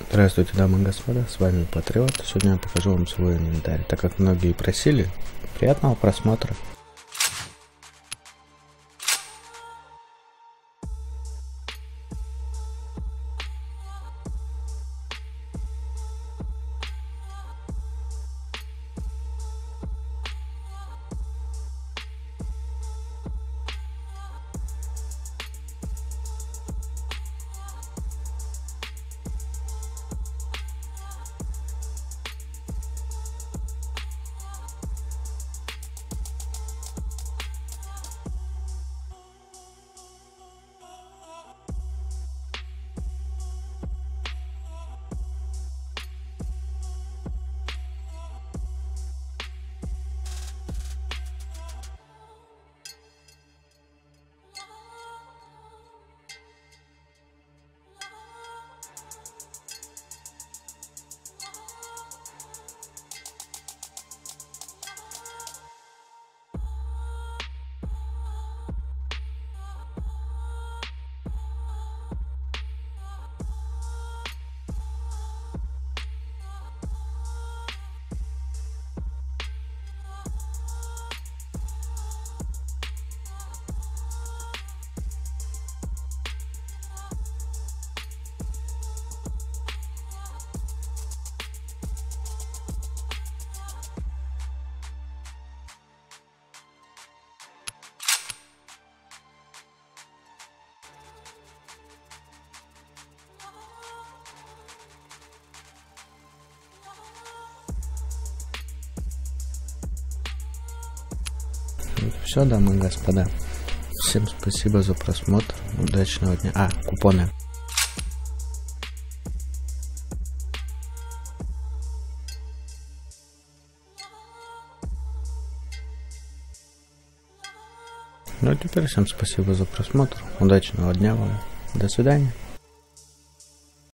Здравствуйте, дамы и господа, с вами Патриот. Сегодня я покажу вам свой инвентарь. Так как многие просили, приятного просмотра. Все, дамы и господа. Всем спасибо за просмотр. Удачного дня. Купоны. Ну а теперь всем спасибо за просмотр. Удачного дня вам. До свидания.